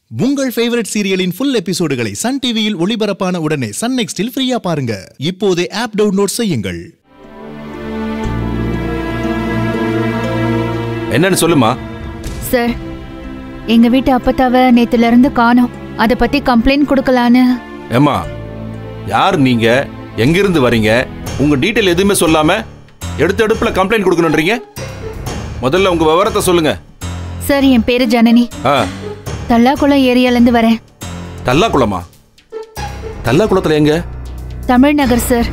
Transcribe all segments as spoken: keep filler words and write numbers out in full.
உங்கள் ஃபேவரட் சீரியலின் ஃபுல் எபிசோடுகளை சன் டிவியில் ஒளிபரப்பான உடனே சன் நெக்ஸ்டில் ஃப்ரீயா பாருங்க. இப்போதே ஆப் டவுன்லோட் செய்யுங்கள். என்னன்னு சொல்லுமா. சார், எங்க வீட்டு அப்பத்தாவ நேத்துல இருந்து காணோம். அத பத்தி கம்ப்ளைண்ட் கொடுக்கலான்னு. ஏமா, யார் நீங்க? எங்க இருந்து வரீங்க? உங்க டீடைல் எதுவுமே சொல்லாம எடுத்த எடுப்புல கம்ப்ளைண்ட் கொடுக்கணும்ன்றீங்க. முதல்ல உங்க விவரத்தை சொல்லுங்க. சார், என் பேரு ஜனனி. தல்லாக்குளம் ஏரியால இருந்து வரேன். தல்லாக்குளமா? தல்லாக்குளத்துல எங்க? தமிழ்நகர் சார்.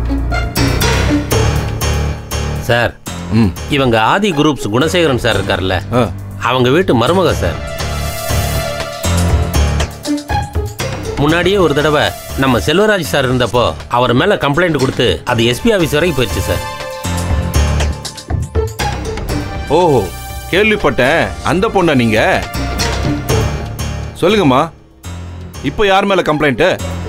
சார், இவங்க ஆதி குரூப்ஸ் குணசேகரன் சார் இருக்கார்ல, அவங்க வீட்டு மருமக சார். முன்னாடியே ஒரு தடவை நம்ம செல்வராஜ் சார் இருந்தப்போ அவர் மேல கம்ப்ளைண்ட் கொடுத்து அது எஸ்பி ஆபீஸ் வரைக்கும் போயிடுச்சு சார். ஓஹோ, கேள்விப்பட்டேன். அந்த பொண்ணா நீங்க? சொல்லுங்கம்மா, இப்போ யார் மேல கம்ப்ளைண்ட்?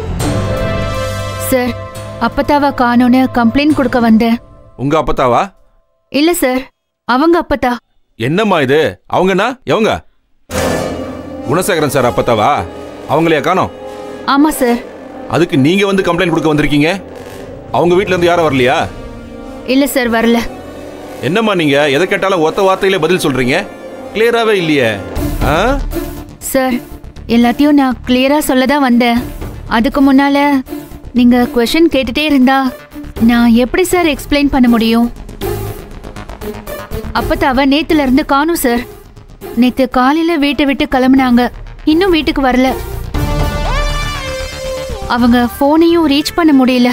சார், அப்பத்தாவா காணோன்னு கம்ப்ளைண்ட் கொடுக்க வந்தேன். உங்க அப்பத்தாவா? இல்ல சார், அவங்க அப்பத்தா. என்னம்மா இது? அவங்கனா எவங்க? குணசேகரன் சார் அப்பத்தாவா? அவங்களையா காணோம்? ஆமா சார். அதுக்கு நீங்க வந்து கம்ப்ளைண்ட் கொடுக்க வந்திருக்கீங்க. அவங்க வீட்ல இருந்து யாரும் வரலையா? இல்ல சார், வரல. என்னம்மா நீங்க எதை கேட்டாலும் ஒத்த வார்த்தையில பதில் சொல்றீங்க? கிளியராவே இல்லையே. சார், எல்லாத்தையும் நான் கிளியரா சொல்லதான் வந்தேன். அதுக்கு முன்னால நீங்க क्वेश्चन கேட்டுட்டே இருந்தா நான் எப்படி சார் எக்ஸ்பிளைன் பண்ண முடியும்? அப்பத்தாவ நேத்துல இருந்து காணோம் சார். நேத்து காலையில வீட்டை விட்டு கிளம்புனாங்க, இன்னும் வீட்டுக்கு வரல. அவங்க போனையும் ரீச் பண்ண முடியல.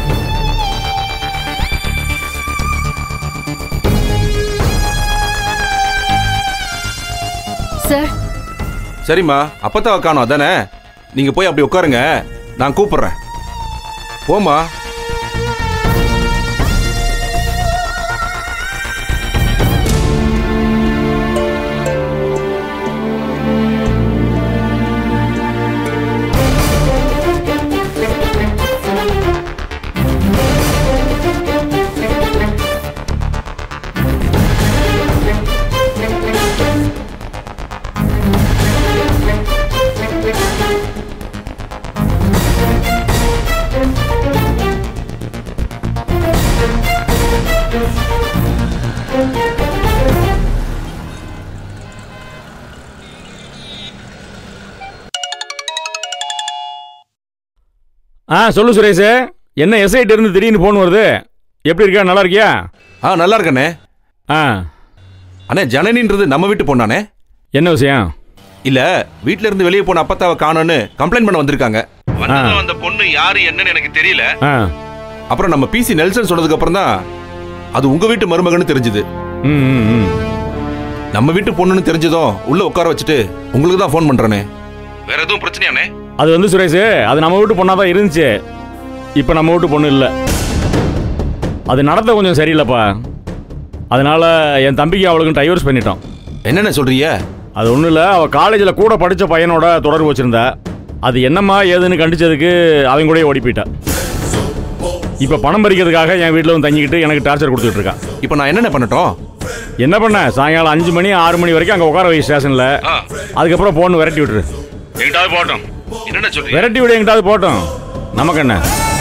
சார், சரிம்மா, அப்பத்தாவ காணோம் அதானே? நீங்க போய் அப்படி உட்காருங்க, நான் கூப்பிடுறேன். போமா. ஆ, சொல்லு சுரேஷ். என்ன எஸ்ஐட்டு இருந்து திடீர்னு போன் வருது? எப்படி இருக்கா? நல்லா இருக்கியா? ஆ, நல்லா இருக்கண்ணே. ஆ அண்ணே, ஜனனின்றது நம்ம வீட்டு பொண்ணானே? என்ன விஷயம்? இல்ல, வீட்ல இருந்து வெளியே போன அப்பத்தாவ காணோன்னு கம்ப்ளைண்ட் பண்ண வந்திருக்காங்க. அந்த பொண்ணு யாரு என்னன்னு எனக்கு தெரியல. அப்புறம் நம்ம பிசி நெல்சன் சொன்னதுக்கு அப்புறம் தான் அது உங்க வீட்டு மருமகன்னு தெரிஞ்சது. நம்ம வீட்டு பொண்ணுன்னு தெரிஞ்சதும் உள்ள உட்கார வச்சுட்டு உங்களுக்கு தான் ஃபோன் பண்றேனே. வேற எதுவும் பிரச்சனையானே? அது வந்து சுரேஷ், அது நம்ம வீட்டு பொண்ணா தான் இருந்துச்சு. இப்போ நம்ம வீட்டு பொண்ணு இல்லை. அது நடத்த கொஞ்சம் சரியில்லைப்பா. அதனால என் தம்பிக்கு அவளுக்கு டைவர்ஸ் பண்ணிட்டோம். என்னென்ன சொல்றீங்க? அது ஒன்றும் இல்லை, அவள் காலேஜில் கூட படித்த பையனோட தொடர்பு வச்சுருந்தா. அது என்னம்மா ஏதுன்னு கண்டிச்சதுக்கு அவங்க கூட ஓடி போயிட்டா. இப்போ பணம் பறிக்கிறதுக்காக என் வீட்டில் வந்து தங்கிக்கிட்டு எனக்கு டார்ச்சர் கொடுத்துட்டு இருக்கான். இப்போ நான் என்னென்ன பண்ணட்டும்? என்ன பண்ண, சாயங்காலம் அஞ்சு மணி ஆறு மணி வரைக்கும் அங்கே உட்கார வை ஸ்டேஷனில். அதுக்கப்புறம் போன் விரட்டி விட்டுரு. எங்கிட்டாவது போட்டோம். என்னென்ன சொல்றீங்க? விரட்டி விட எங்கிட்டாவது போட்டோம். நமக்கு என்ன?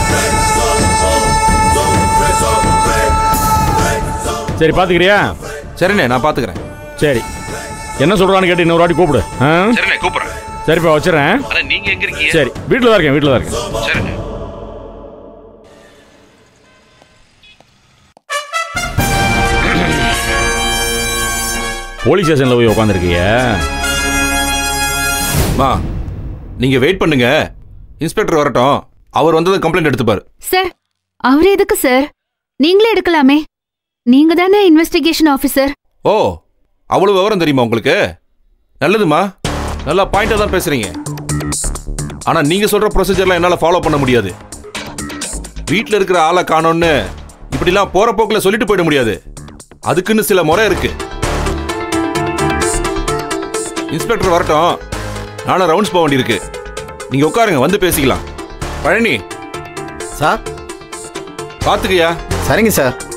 சரி, பார்த்துக்கிறியா? சரிண்ணே, நான் பார்த்துக்கிறேன். சரி, என்ன சொல்கிறான்னு கேட்டு இன்னொரு வாட்டி கூப்பிடு. சரிண்ணே, கூப்பிட்றேன். சரிப்பா, வச்சுறேன். நீங்க எங்க இருக்கீங்க? சரி, வீட்டில் தான் இருக்கேன். வீட்டில் தான் இருக்கேன். சரிண்ணே. போலீஸ் ஸ்டேஷனில் போய் உட்காந்துருக்கீங்க. மா, நீங்க வெயிட் பண்ணுங்க, இன்ஸ்பெக்டர் வரட்டும். அவர் வந்தது கம்ப்ளைண்ட் எடுத்துப்பாரு. சார், அவர் எதுக்கு சார்? நீங்களே எடுக்கலாமே. நீங்க தானே இன்வெஸ்டிகேஷன் ஆபீசர். ஓ, அவ்வளவு விவரம் தெரியுமா உங்களுக்கு? நல்லதுமா, நல்லா பாயிண்டா தான் பேசுறீங்க. ஆனா நீங்க சொல்ற ப்ரொசீஜர்லாம் என்னால ஃபாலோ பண்ண முடியாது. வீட்டில் இருக்கிற ஆளை காணோன்னு இப்படிலாம் போற போக்கில் சொல்லிட்டு போயிட முடியாது. அதுக்குன்னு சில முறை இருக்கு. இன்ஸ்பெக்டர் வரட்டும், நானும் ரவுண்ட்ஸ் போக வேண்டியிருக்கு. நீங்க உட்காருங்க, வந்து பேசிக்கலாம். பழனி சார், பாத்துக்கியா? சரிங்க சார்.